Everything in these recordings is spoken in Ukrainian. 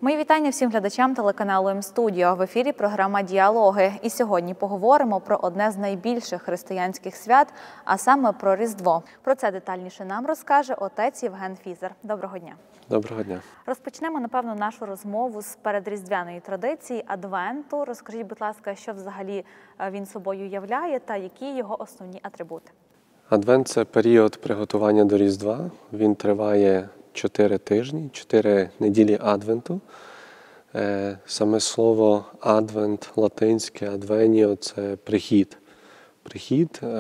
Мої вітання всім глядачам телеканалу М-студіо. В ефірі програма «Діалоги». І сьогодні поговоримо про одне з найбільших християнських свят, а саме про Різдво. Про це детальніше нам розкаже отець Євген Фізер. Доброго дня. Доброго дня. Розпочнемо, напевно, нашу розмову з передріздвяної традиції – Адвенту. Розкажіть, будь ласка, що взагалі він собою являє та які його основні атрибути? Адвент – це період приготування до Різдва. Він триває 4 тижні, 4 неділі Адвенту. Саме слово «адвент» латинське, «адвеніо» – це прихід. Прихід –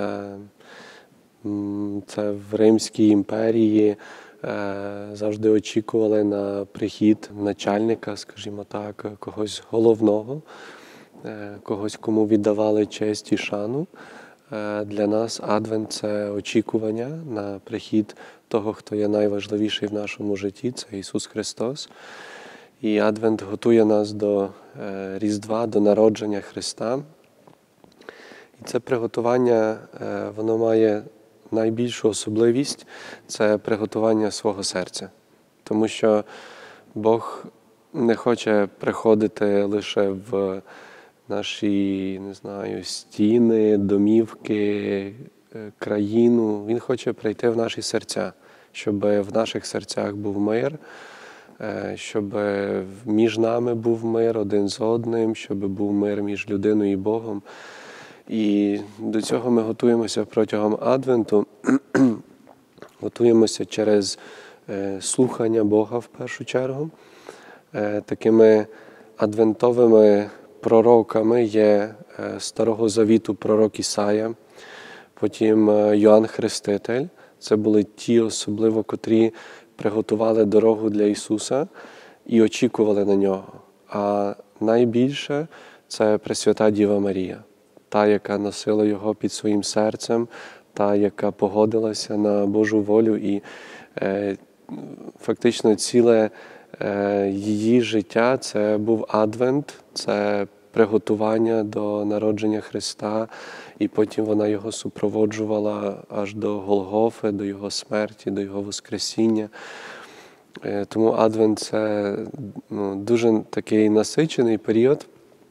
це в Римській імперії завжди очікували на прихід начальника, скажімо так, когось головного, когось, кому віддавали честь і шану. Для нас Адвент – це очікування на прихід того, хто є найважливіший в нашому житті, це Ісус Христос. І Адвент готує нас до Різдва, до народження Христа. І це приготування, воно має найбільшу особливість – це приготування свого серця. Тому що Бог не хоче приходити лише в наші, не знаю, стіни, домівки, країну. Він хоче прийти в наші серця, щоб в наших серцях був мир, щоб між нами був мир один з одним, щоб був мир між людиною і Богом. І до цього ми готуємося протягом Адвенту, готуємося через слухання Бога в першу чергу. Такими адвентовими пророками є Старого Завіту пророк Ісая, потім Йоанн Хреститель. Це були ті особливо, котрі приготували дорогу для Ісуса і очікували на Нього. А найбільше – це Пресвята Діва Марія, та, яка носила Його під своїм серцем, та, яка погодилася на Божу волю і фактично ціле її життя – це був Адвент, це приготування до народження Христа, і потім вона його супроводжувала аж до Голгофи, до Його смерті, до Його Воскресіння. Тому Адвент – це дуже такий насичений період.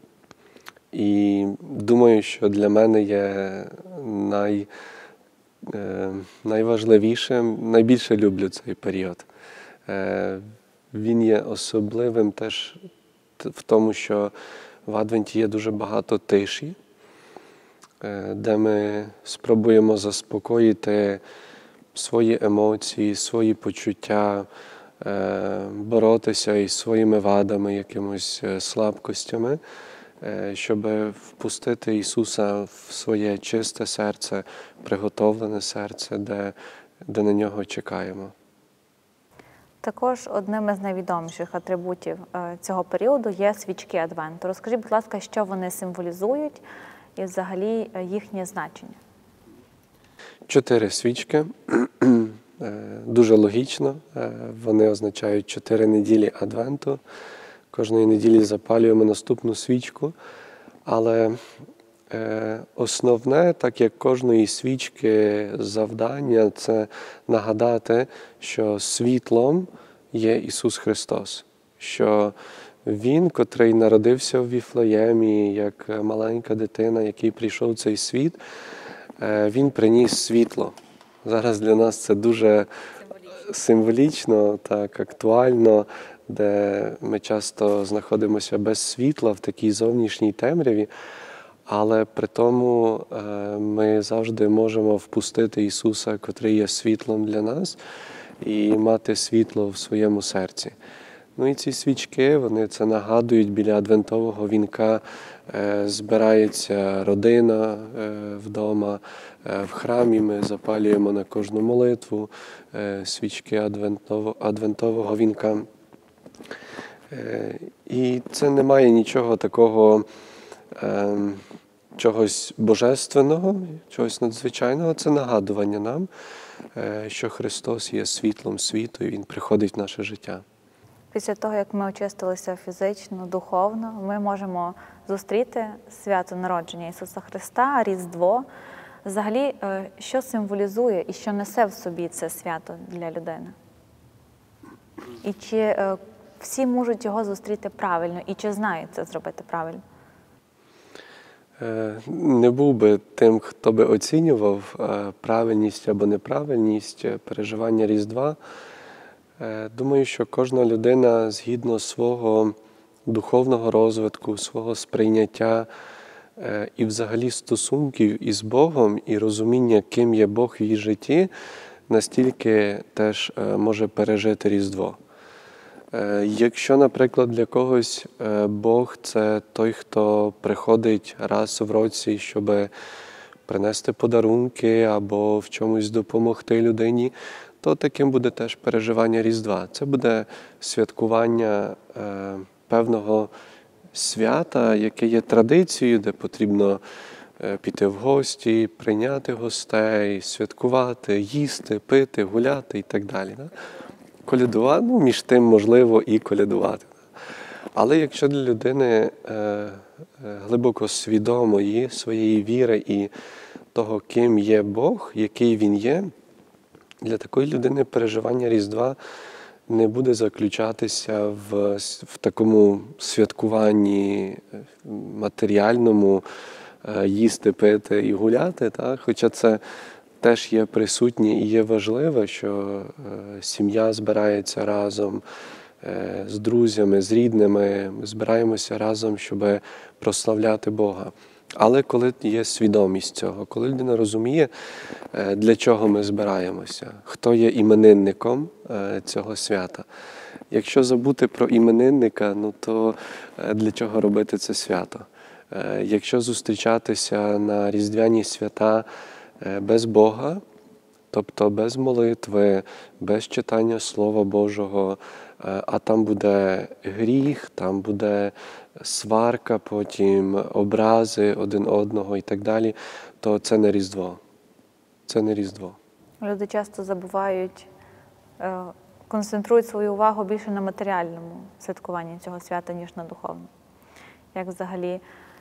І думаю, що для мене є найважливішим, найбільше люблю цей період. Він є особливим теж в тому, що в Адвенті є дуже багато тиші, де ми спробуємо заспокоїти свої емоції, свої почуття, боротися із своїми вадами, якимось слабкостями, щоб впустити Ісуса в своє чисте серце, приготовлене серце, де на Нього чекаємо. Також одним із найвідоміших атрибутів цього періоду є свічки Адвенту. Розкажіть, будь ласка, що вони символізують і взагалі їхнє значення? 4 свічки. Дуже логічно. Вони означають 4 неділі Адвенту. Кожної неділі запалюємо наступну свічку. Але основне, так як кожної свічки, завдання – це нагадати, що світлом є Ісус Христос. Що Він, котрий народився в Віфлеємі, як маленька дитина, який прийшов в цей світ, Він приніс світло. Зараз для нас це дуже символічно, так, актуально, де ми часто знаходимося без світла в такій зовнішній темряві, але при тому ми завжди можемо впустити Ісуса, котрий є світлом для нас, і мати світло в своєму серці. Ну і ці свічки, вони це нагадують, біля адвентового вінка збирається родина вдома, в храмі ми запалюємо на кожну молитву свічки адвентового вінка. І це не має нічого такого, чогось божественного, чогось надзвичайного. Це нагадування нам, що Христос є світлом світу і Він приходить в наше життя. Після того, як ми очистилися фізично, духовно, ми можемо зустріти свято народження Ісуса Христа, Різдво. Взагалі, що символізує і що несе в собі це свято для людини? І чи всі можуть його зустріти правильно і чи знають це зробити правильно? Не був би тим, хто би оцінював правильність або неправильність переживання Різдва. Думаю, що кожна людина згідно свого духовного розвитку, свого сприйняття і взагалі стосунків із Богом і розуміння, ким є Бог в її житті, настільки теж може пережити Різдво. Якщо, наприклад, для когось Бог – це той, хто приходить раз в році, щоб принести подарунки або в чомусь допомогти людині, то таким буде теж переживання Різдва. Це буде святкування певного свята, яке є традицією, де потрібно піти в гості, прийняти гостей, святкувати, їсти, пити, гуляти і так далі. Колядувати, між тим можливо і колядувати. Але якщо для людини глибоко свідомої своєї віри і того, ким є Бог, який Він є, для такої людини переживання Різдва не буде заключатися в такому святкуванні матеріальному, їсти, пити і гуляти. Так? Хоча це теж є присутнє і є важливо, що сім'я збирається разом з друзями, з рідними, ми збираємося разом, щоб прославляти Бога. Але коли є свідомість цього, коли людина розуміє, для чого ми збираємося, хто є іменинником цього свята. Якщо забути про іменинника, то для чого робити це свято? Якщо зустрічатися на різдвяні свята без Бога, тобто без молитви, без читання Слова Божого, а там буде гріх, там буде сварка, потім образи один одного і так далі, то це не Різдво. Це не Різдво. Люди часто забувають, концентрують свою увагу більше на матеріальному святкуванні цього свята, ніж на духовному. Як взагалі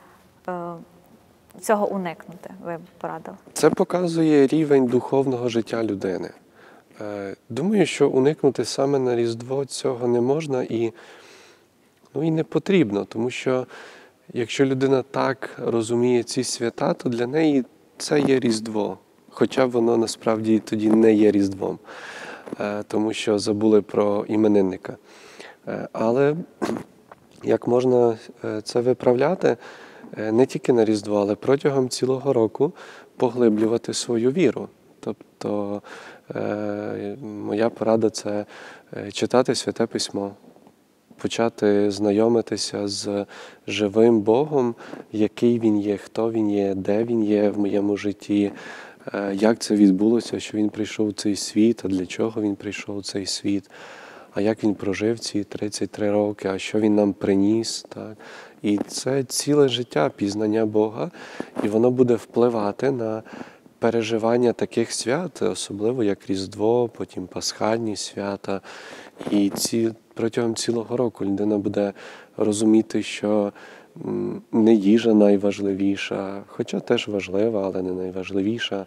цього уникнути, ви б порадили? Це показує рівень духовного життя людини. Думаю, що уникнути саме на Різдво цього не можна і не потрібно, тому що якщо людина так розуміє ці свята, то для неї це є Різдво, хоча воно насправді тоді не є Різдвом, тому що забули про іменинника. Але як можна це виправляти? Не тільки на Різдво, але протягом цілого року поглиблювати свою віру. Тобто моя порада – це читати Святе Письмо, почати знайомитися з живим Богом, який Він є, хто Він є, де Він є в моєму житті, як це відбулося, що Він прийшов у цей світ, а для чого Він прийшов у цей світ, а як Він прожив ці 33 роки, а що Він нам приніс. Так? І це ціле життя пізнання Бога, і воно буде впливати на переживання таких свят, особливо як Різдво, потім Пасхальні свята. І протягом цілого року людина буде розуміти, що не їжа найважливіша, хоча теж важлива, але не найважливіша,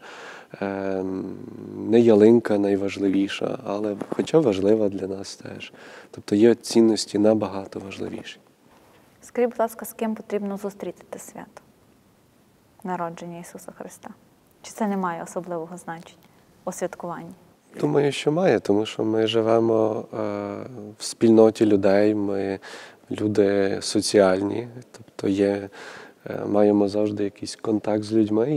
не ялинка найважливіша, але хоча важлива для нас теж. Тобто є цінності набагато важливіші. Скажіть, будь ласка, з ким потрібно зустріти те свято? Народження Ісуса Христа. Чи це не має особливого значення у святкуванні? Думаю, що має, тому що ми живемо в спільноті людей, ми люди соціальні, тобто маємо завжди якийсь контакт з людьми.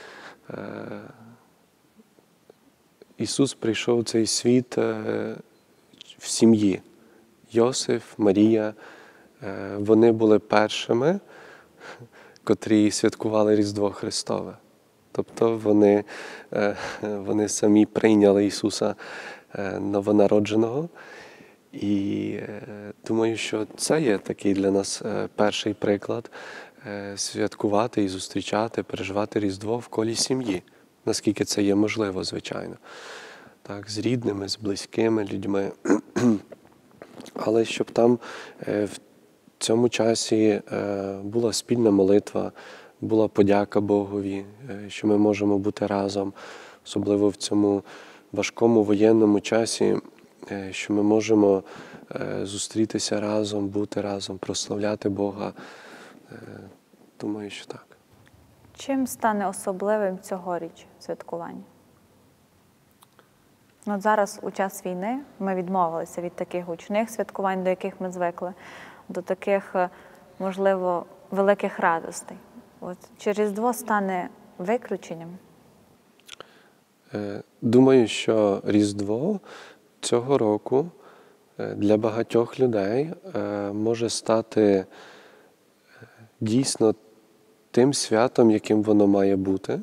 Ісус прийшов у цей світ в сім'ї. Йосиф, Марія, вони були першими, котрі святкували Різдво Христове. Тобто вони самі прийняли Ісуса новонародженого. І думаю, що це є такий для нас перший приклад святкувати і зустрічати, переживати Різдво в колі сім'ї, наскільки це є можливо, звичайно. Так, з рідними, з близькими людьми. Але щоб там в цьому часі була спільна молитва, була подяка Богові, що ми можемо бути разом, особливо в цьому важкому воєнному часі. що ми можемо зустрітися разом, бути разом, прославляти Бога. Думаю, що так. Чим стане особливим цьогоріч святкування? От зараз, у час війни, ми відмовилися від таких гучних святкувань, до яких ми звикли, до таких, можливо, великих радостей. От, чи Різдво стане виключенням? Думаю, що Різдво цього року для багатьох людей може стати дійсно тим святом, яким воно має бути.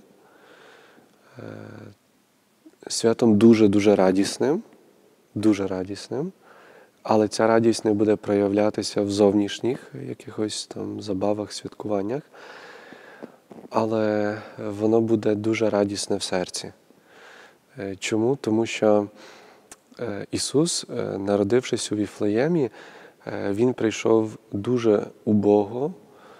Святом дуже-дуже радісним, але ця радість не буде проявлятися в зовнішніх якихось там забавах, святкуваннях, але воно буде дуже радісне в серці. Чому? Тому що Ісус, народившись у Віфлеємі, Він прийшов дуже убого,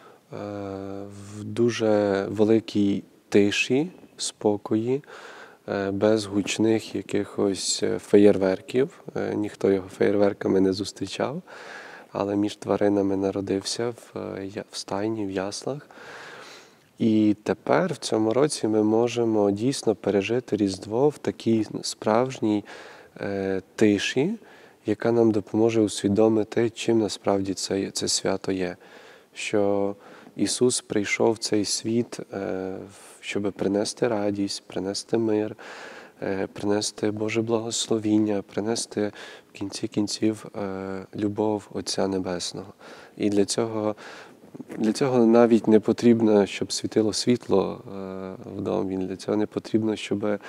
в дуже великій тиші, спокої, без гучних якихось феєрверків. Ніхто його феєрверками не зустрічав, але між тваринами народився в стайні, в яслах. І тепер в цьому році ми можемо дійсно пережити Різдво в такій справжній тиші, яка нам допоможе усвідомити, чим насправді це свято є. Що Ісус прийшов в цей світ, щоб принести радість, принести мир, принести Боже благословіння, принести в кінці кінців любов Отця Небесного. І для цього навіть не потрібно, щоб світило світло в домі, для цього не потрібно, щоб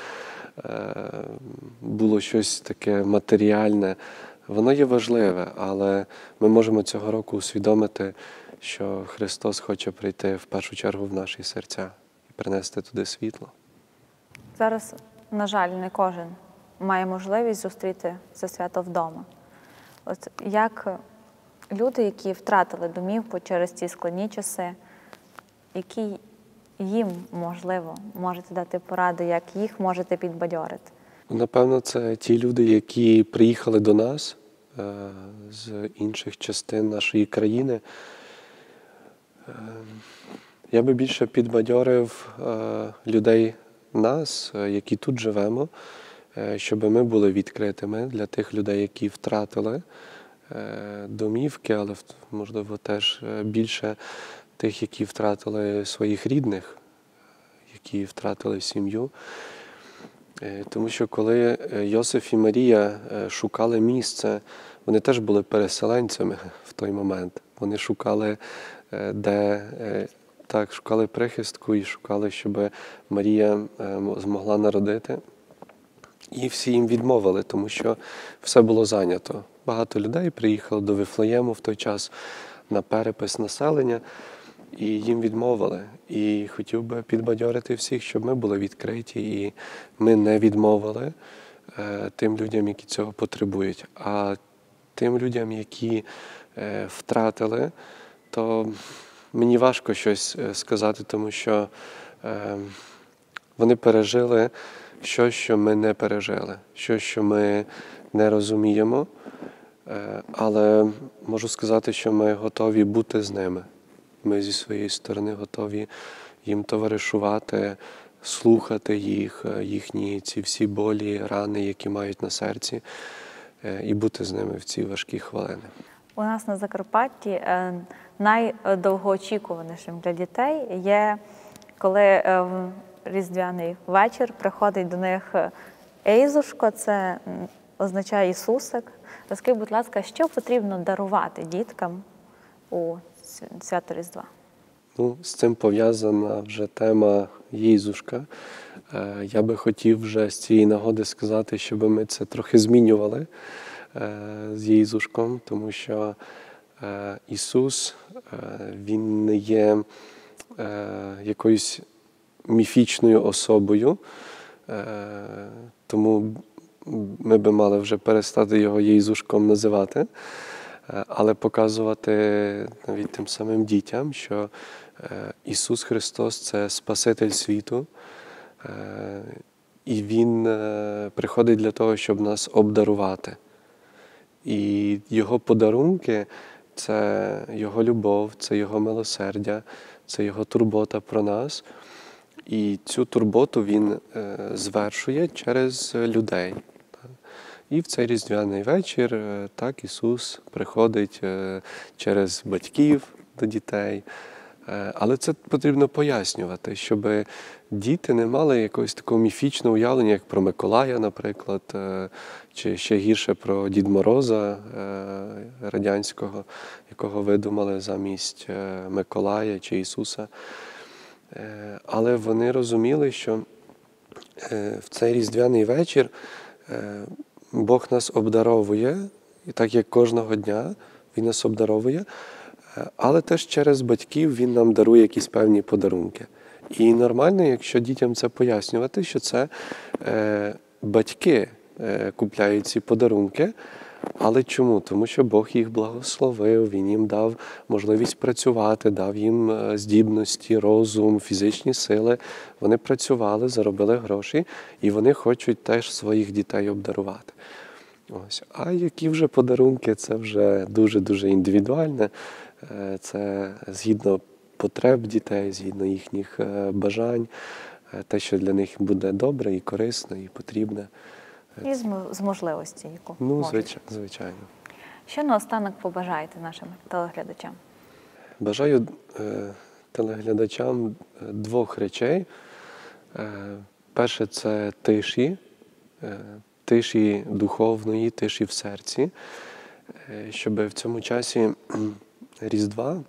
було щось таке матеріальне. Воно є важливе, але ми можемо цього року усвідомити, що Христос хоче прийти в першу чергу в наші серця і принести туди світло. Зараз, на жаль, не кожен має можливість зустріти це свято вдома. От як люди, які втратили домівку через ці складні часи, які їм, можливо, можете дати поради, як їх можете підбадьорити? Напевно, це ті люди, які приїхали до нас з інших частин нашої країни. Я би більше підбадьорив людей нас, які тут живемо, щоб ми були відкритими для тих людей, які втратили домівки, але, можливо, теж більше тих, які втратили своїх рідних, які втратили сім'ю. Тому що коли Йосиф і Марія шукали місце, вони теж були переселенцями в той момент. Вони шукали, шукали прихистку і шукали, щоб Марія змогла народити. І всі їм відмовили, тому що все було зайнято. Багато людей приїхало до Вифлеєму в той час на перепис населення, і їм відмовили. І хотів би підбадьорити всіх, щоб ми були відкриті, і ми не відмовили тим людям, які цього потребують. А тим людям, які втратили, то мені важко щось сказати, тому що вони пережили щось, що ми не пережили, щось, що ми не розуміємо, але можу сказати, що ми готові бути з ними. Ми зі своєї сторони готові їм товаришувати, слухати їх, їхні ці всі болі, рани, які мають на серці, і бути з ними в ці важкі хвилини. У нас на Закарпатті найдовгоочікуванішим для дітей є, коли в різдвяний вечір приходить до них Ейзушко, це означає Ісусик. Розкажіть, будь ласка, що потрібно дарувати діткам у свято Різдва? З цим пов'язана вже тема Єзушка. Я би хотів вже з цієї нагоди сказати, щоб ми це трохи змінювали з Єзушком, тому що Ісус, Він не є якоюсь міфічною особою, тому ми би мали вже перестати його Єзушком називати, але показувати навіть тим самим дітям, що Ісус Христос – це Спаситель світу, і Він приходить для того, щоб нас обдарувати. І Його подарунки – це Його любов, це Його милосердя, це Його турбота про нас. І цю турботу Він звершує через людей. І в цей різдвяний вечір так Ісус приходить через батьків до дітей. Але це потрібно пояснювати, щоб діти не мали якогось такого міфічного уявлення, як про Миколая, наприклад, чи ще гірше про Дід Мороза радянського, якого видумали замість Миколая чи Ісуса. Але вони розуміли, що в цей різдвяний вечір Бог нас обдаровує, і так як кожного дня Він нас обдаровує, але теж через батьків Він нам дарує якісь певні подарунки. І нормально, якщо дітям це пояснювати, що це батьки купляють ці подарунки. Але чому? Тому що Бог їх благословив, Він їм дав можливість працювати, дав їм здібності, розум, фізичні сили. Вони працювали, заробили гроші, і вони хочуть теж своїх дітей обдарувати. Ось. А які вже подарунки, це вже дуже-дуже індивідуальне. Це згідно потреб дітей, згідно їхніх бажань, те, що для них буде добре і корисно, і потрібне. І з можливості, яку можуть. Звичайно. Що наостанок побажаєте нашим телеглядачам? Бажаю телеглядачам двох речей. Перше – це тиші духовної, тиші в серці, щоб в цьому часі Різдва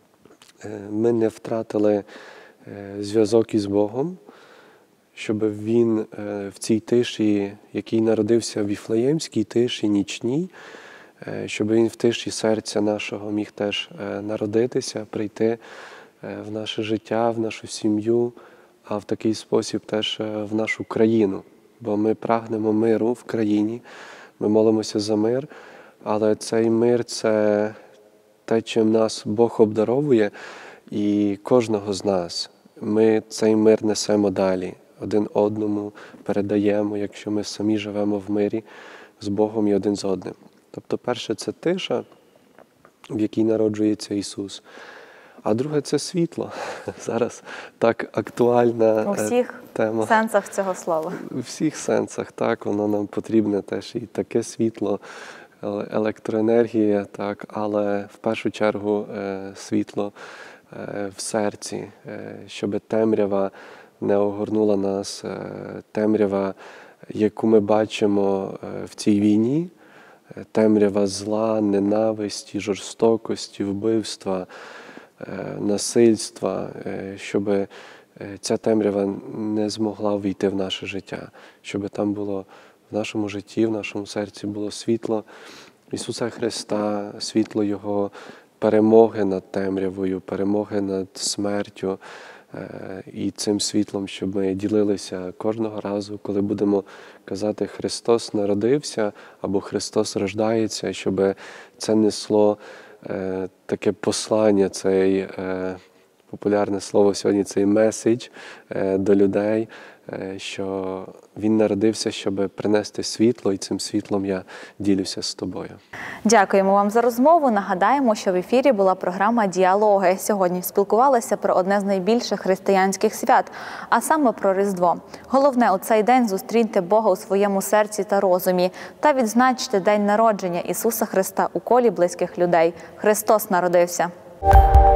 ми не втратили зв'язок із Богом, щоб Він в цій тиші, який народився в Віфлеємській тиші нічній, щоб Він в тиші серця нашого міг теж народитися, прийти в наше життя, в нашу сім'ю, а в такий спосіб теж в нашу країну. Бо ми прагнемо миру в країні, ми молимося за мир, але цей мир – це те, чим нас Бог обдаровує, і кожного з нас. Ми цей мир несемо далі, один одному передаємо, якщо ми самі живемо в мирі з Богом і один з одним. Тобто перше – це тиша, в якій народжується Ісус. А друге – це світло. Зараз так актуальна тема. У всіх сенсах цього слова. У всіх сенсах, так. Воно нам потрібне теж і таке світло, електроенергія, так, але в першу чергу світло в серці, щоб темрява не огорнула нас, темрява, яку ми бачимо в цій війні, темрява зла, ненависті, жорстокості, вбивства, насильства, щоб ця темрява не змогла війти в наше життя, щоб там було в нашому житті, в нашому серці було світло Ісуса Христа, світло Його перемоги над темрявою, перемоги над смертю, і цим світлом, щоб ми ділилися кожного разу, коли будемо казати «Христос народився» або «Христос рождається», щоб це несло таке послання, цей популярне слово сьогодні, цей меседж до людей, що Він народився, щоб принести світло, і цим світлом я ділюся з тобою. Дякуємо вам за розмову. Нагадаємо, що в ефірі була програма «Діалоги». Сьогодні спілкувалися про одне з найбільших християнських свят, а саме про Різдво. Головне, у цей день зустріньте Бога у своєму серці та розумі та відзначте день народження Ісуса Христа у колі близьких людей. Христос народився!